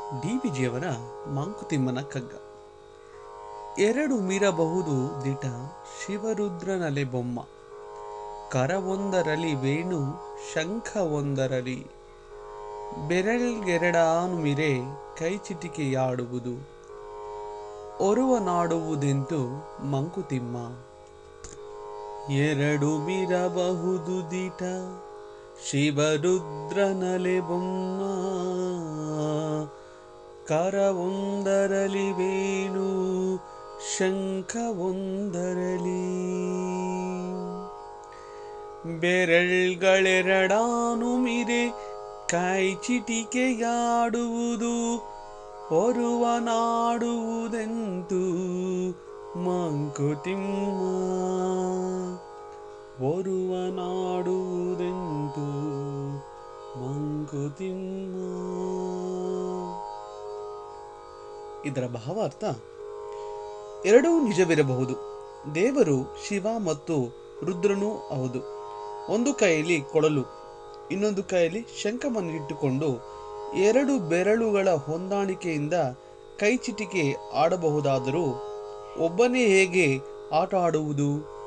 ಡಿ.ವಿ.ಜಿಯವರ ಮಂಕುತಿಮ್ಮನ ಕಗ್ಗ. ಎರಡು ಮೀರಬಹುದು ದಿಟ ಶಿವರುದ್ರನಲೆ ಬೊಮ್ಮ, ಕರವೊಂದರಲಿ ವೇಣು ಶಂಖವೊಂದರಲಿ, ಬೆರಳ್ಗೆರಡಾನು ಮಿರೆ ಕೈಚಿಟಿಕೆಯಾಡುವುದು, ಒರುವನಾಡುವುದೆಂತು ಮಂಕುತಿಮ್ಮ. ಎರಡು ಮೀರಬಹುದು ದಿಟ ಶಿವರುದ್ರನಲೆ ಬೊಮ್ಮ, ಕರವೊಂದರಲಿ ವೇಣು ಶಂಖವೊಂದರಲಿ, ಬೆರಳ್ಗಳೆರಡಾನು ಮಿರೆ ಕೈಚಿಟಿಕೆಯಾಡುವುದು, ಒರುವನಾಡುವುದೆಂತು ಮಂಕುತಿಮ್ಮ. ಒರುವನಾಡುವುದೆಂತು ಮಂಕುತಿಮ್ಮ. ಇದರ ಭಾವಾರ್ಥ: ಎರಡೂ ನಿಜವಿರಬಹುದು. ದೇವರು ಶಿವ ಮತ್ತು ರುದ್ರನೂ ಹೌದು. ಒಂದು ಕೈಯಲ್ಲಿ ಕೊಳಲು, ಇನ್ನೊಂದು ಕೈಯಲ್ಲಿ ಶಂಖವನ್ನಿಟ್ಟುಕೊಂಡು ಎರಡು ಬೆರಳುಗಳ ಹೊಂದಾಣಿಕೆಯಿಂದ ಕೈಚಿಟಿಕೆ ಆಡಬಹುದಾದರೂ ಒಬ್ಬನೇ ಹೇಗೆ ಆಟ ಆಡುವುದು?